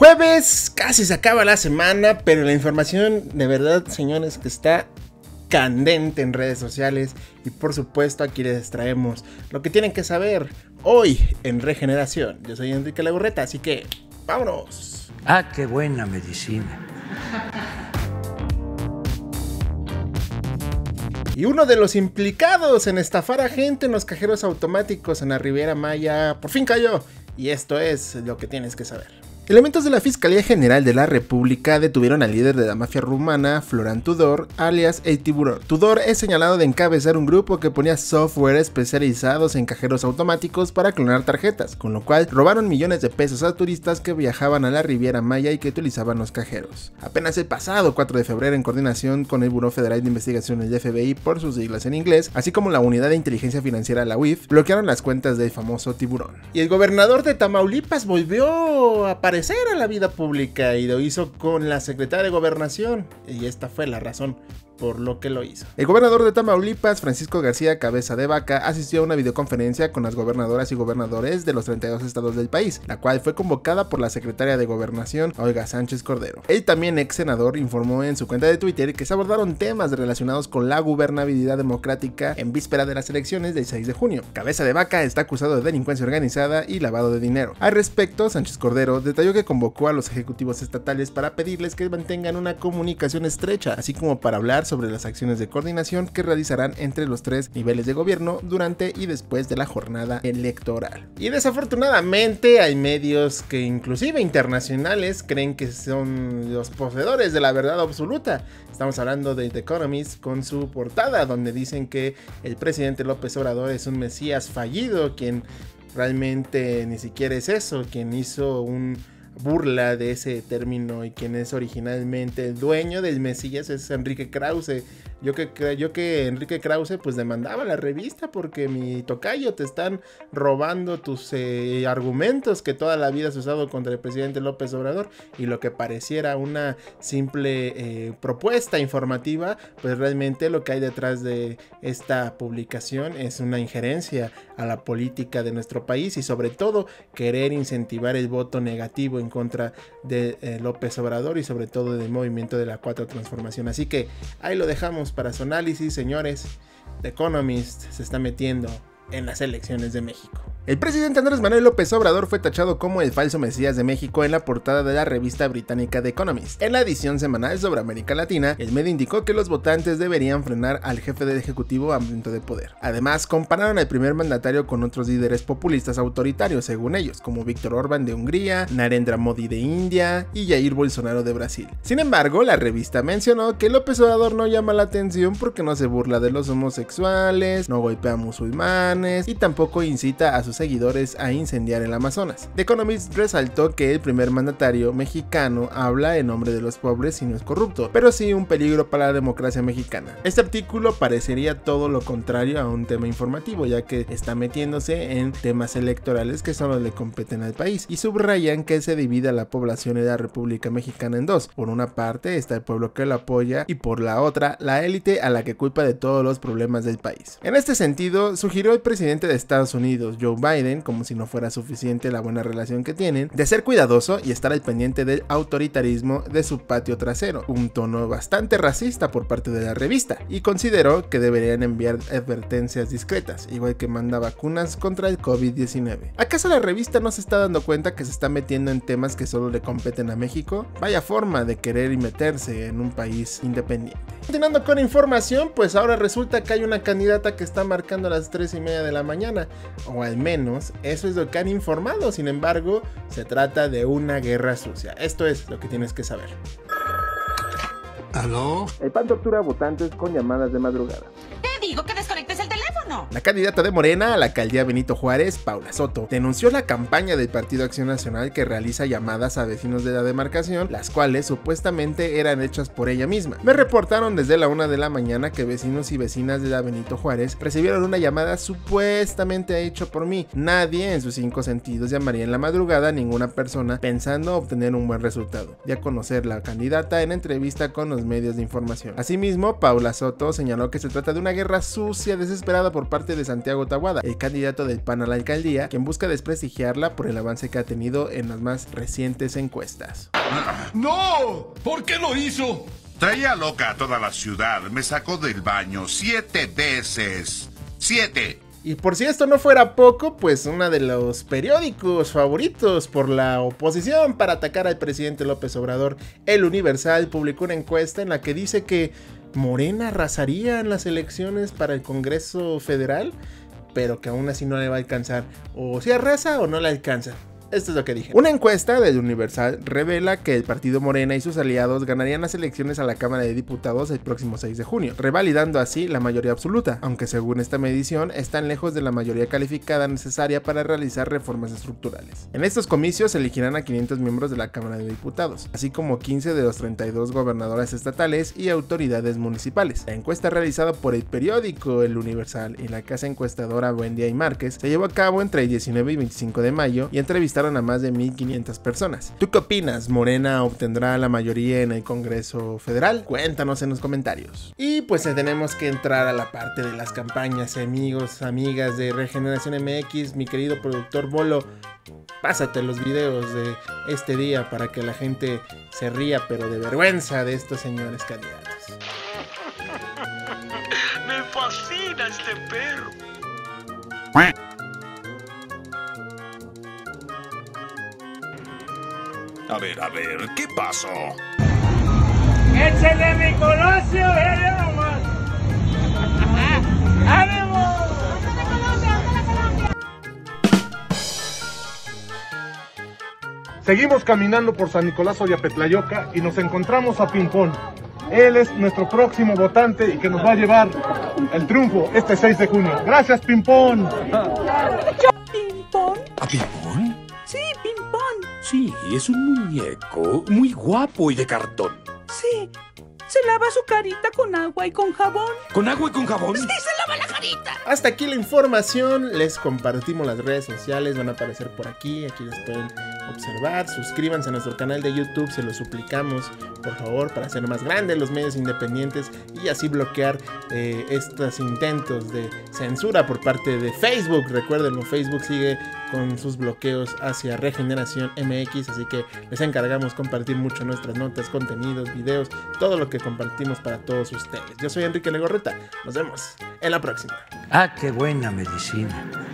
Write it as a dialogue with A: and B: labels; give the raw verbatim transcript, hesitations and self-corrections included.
A: Jueves, casi se acaba la semana, pero la información de verdad, señores, que está candente en redes sociales y por supuesto aquí les traemos lo que tienen que saber hoy en Regeneración. Yo soy Enrique Legorreta, así que vámonos.
B: Ah, qué buena medicina.
A: Y uno de los implicados en estafar a gente en los cajeros automáticos en la Riviera Maya por fin cayó, y esto es lo que tienes que saber. Elementos de la Fiscalía General de la República detuvieron al líder de la mafia rumana, Floran Tudor, alias El Tiburón. Tudor es señalado de encabezar un grupo que ponía software especializados en cajeros automáticos para clonar tarjetas, con lo cual robaron millones de pesos a turistas que viajaban a la Riviera Maya y que utilizaban los cajeros. Apenas el pasado cuatro de febrero, en coordinación con el Buró Federal de Investigación, el F B I por sus siglas en inglés, así como la Unidad de Inteligencia Financiera, la U I F, bloquearon las cuentas del famoso Tiburón. Y el gobernador de Tamaulipas volvió a aparecer a la vida pública y lo hizo con la secretaria de Gobernación, y esta fue la razón por lo que lo hizo. El gobernador de Tamaulipas, Francisco García Cabeza de Vaca, asistió a una videoconferencia con las gobernadoras y gobernadores de los treinta y dos estados del país, la cual fue convocada por la secretaria de Gobernación, Olga Sánchez Cordero. Él, también ex senador, informó en su cuenta de Twitter que se abordaron temas relacionados con la gobernabilidad democrática en víspera de las elecciones del seis de junio. Cabeza de Vaca está acusado de delincuencia organizada y lavado de dinero. Al respecto, Sánchez Cordero detalló que convocó a los ejecutivos estatales para pedirles que mantengan una comunicación estrecha, así como para hablar sobre las acciones de coordinación que realizarán entre los tres niveles de gobierno durante y después de la jornada electoral. Y desafortunadamente hay medios que inclusive internacionales creen que son los poseedores de la verdad absoluta. Estamos hablando de The Economist con su portada donde dicen que el presidente López Obrador es un mesías fallido, quien realmente ni siquiera es eso, quien hizo un burla de ese término y quien es originalmente el dueño del Mesías es Enrique Krause. Yo que creo que Enrique Krause pues demandaba a la revista porque mi tocayo, te están robando tus eh, argumentos que toda la vida has usado contra el presidente López Obrador, y lo que pareciera una simple eh, propuesta informativa, pues realmente lo que hay detrás de esta publicación es una injerencia a la política de nuestro país y sobre todo querer incentivar el voto negativo en contra de eh, López Obrador y sobre todo del movimiento de la Cuarta Transformación. Así que ahí lo dejamos para su análisis, señores. The Economist se está metiendo en las elecciones de México. El presidente Andrés Manuel López Obrador fue tachado como el falso mesías de México en la portada de la revista británica The Economist. En la edición semanal sobre América Latina, el medio indicó que los votantes deberían frenar al jefe del ejecutivo hambriento de poder. Además, compararon al primer mandatario con otros líderes populistas autoritarios, según ellos, como Víctor Orbán de Hungría, Narendra Modi de India y Jair Bolsonaro de Brasil. Sin embargo, la revista mencionó que López Obrador no llama la atención porque no se burla de los homosexuales, no golpea a musulmanes y tampoco incita a sus seguidores a incendiar el Amazonas. The Economist resaltó que el primer mandatario mexicano habla en nombre de los pobres y no es corrupto, pero sí un peligro para la democracia mexicana. Este artículo parecería todo lo contrario a un tema informativo, ya que está metiéndose en temas electorales que solo le competen al país, y subrayan que se divide a la población de la República Mexicana en dos. Por una parte está el pueblo que lo apoya y por la otra la élite a la que culpa de todos los problemas del país. En este sentido, sugirió el presidente de Estados Unidos, Joe Biden, como si no fuera suficiente la buena relación que tienen, de ser cuidadoso y estar al pendiente del autoritarismo de su patio trasero, un tono bastante racista por parte de la revista, y consideró que deberían enviar advertencias discretas, igual que manda vacunas contra el COVID diecinueve. ¿Acaso la revista no se está dando cuenta que se está metiendo en temas que solo le competen a México? Vaya forma de querer y meterse en un país independiente. Continuando con información, pues ahora resulta que hay una candidata que está marcando a las tres y media de la mañana, o al menos eso es lo que han informado. Sin embargo, se trata de una guerra sucia. Esto es lo que tienes que saber.
B: ¿Aló?
A: El P A N tortura a votantes con llamadas de madrugada.
C: Te digo que desconectes el teléfono.
A: La candidata de Morena a la alcaldía Benito Juárez, Paula Soto, denunció la campaña del Partido Acción Nacional que realiza llamadas a vecinos de la demarcación, las cuales supuestamente eran hechas por ella misma. Me reportaron desde la una de la mañana que vecinos y vecinas de la Benito Juárez recibieron una llamada supuestamente hecha por mí. Nadie en sus cinco sentidos llamaría en la madrugada a ninguna persona pensando obtener un buen resultado, ya conocer la candidata en entrevista con los medios de información. Asimismo, Paula Soto señaló que se trata de una guerra sucia desesperada por parte de Santiago Taboada, el candidato del P A N a la alcaldía, quien busca desprestigiarla por el avance que ha tenido en las más recientes encuestas.
D: ¡No! ¿Por qué lo hizo?
E: Traía loca a toda la ciudad, me sacó del baño siete veces. ¡Siete!
A: Y por si esto no fuera poco, pues uno de los periódicos favoritos por la oposición para atacar al presidente López Obrador, El Universal, publicó una encuesta en la que dice que Morena arrasaría en las elecciones para el Congreso Federal, pero que aún así no le va a alcanzar. O si arrasa o no le alcanza. Esto es lo que dije. Una encuesta del Universal revela que el partido Morena y sus aliados ganarían las elecciones a la Cámara de Diputados el próximo seis de junio, revalidando así la mayoría absoluta, aunque según esta medición están lejos de la mayoría calificada necesaria para realizar reformas estructurales. En estos comicios se elegirán a quinientos miembros de la Cámara de Diputados, así como quince de los treinta y dos gobernadores estatales y autoridades municipales. La encuesta realizada por el periódico El Universal y la casa encuestadora Buendía y Márquez se llevó a cabo entre el diecinueve y veinticinco de mayo y entrevistaron a más de mil quinientas personas. ¿Tú qué opinas? ¿Morena obtendrá la mayoría en el Congreso Federal? Cuéntanos en los comentarios. Y pues tenemos que entrar a la parte de las campañas, amigos, amigas de Regeneración M X. Mi querido productor Bolo, pásate los videos de este día para que la gente se ría, pero de vergüenza, de estos señores candidatos.
F: Me fascina este perro.
E: A ver, a ver, ¿qué pasó?
G: ¡Échale mi Colosio! ¡Eh, nomás! ¡Ánimo!
H: Seguimos caminando por San Nicolás Ollapetlayoca y nos encontramos a Pimpón. Él es nuestro próximo votante y que nos va a llevar el triunfo este seis de junio. ¡Gracias, Pimpón!
I: ¿Pimpón?
J: ¿A Pimpón?
I: Sí, Pimpón.
J: Sí, es un muñeco muy guapo y de cartón.
I: Sí, se lava su carita con agua y con jabón.
J: ¿Con agua y con jabón?
I: Sí, se lava la carita.
A: Hasta aquí la información, les compartimos las redes sociales, van a aparecer por aquí, aquí las pueden observar. Suscríbanse a nuestro canal de YouTube, se lo suplicamos, por favor, para hacer más grandes los medios independientes y así bloquear eh, estos intentos de censura por parte de Facebook. Recuerden, Facebook sigue con sus bloqueos hacia Regeneración M X, así que les encargamos compartir mucho nuestras notas, contenidos, videos, todo lo que compartimos para todos ustedes. Yo soy Enrique Legorreta, nos vemos en la próxima.
B: Ah, qué buena medicina.